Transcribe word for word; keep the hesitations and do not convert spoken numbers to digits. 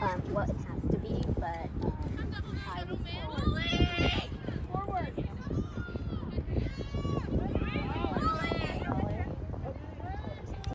um, what it has to be, but um, I was told